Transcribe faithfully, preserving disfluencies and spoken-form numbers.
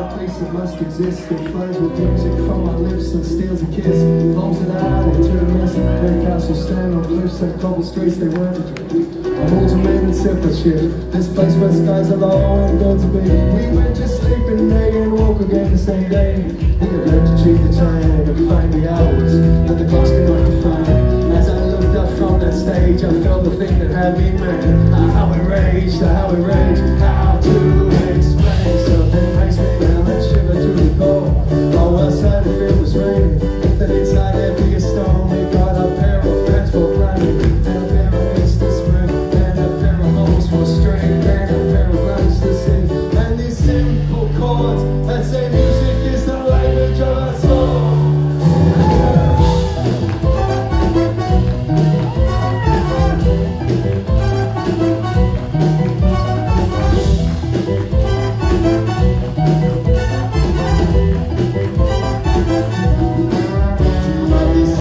a place that must exist. It flows with music from my lips and steals a kiss. Bombs it out into a mist. Red castles stand on cliffs and cobble streets they weren't a dream. I'm ultimating separate shit. This place where skies are low and birds are big. We went to sleep in day and woke again the same day. We had learned to cheat the time and find the hours that the clocks could not define. As I looked up from that stage, I felt the thing that had me mad. Uh, how it raged, uh, how it raged, how to explain. Something makes me down and shiver to the core. Oh, outside if it was raining, then inside there'd be a storm. We got a pair of pants for climbing, and a pair of wings to swim, and a pair of holes for string, and a pair of lines to sing. And these simple chords that say music is the language of our soul.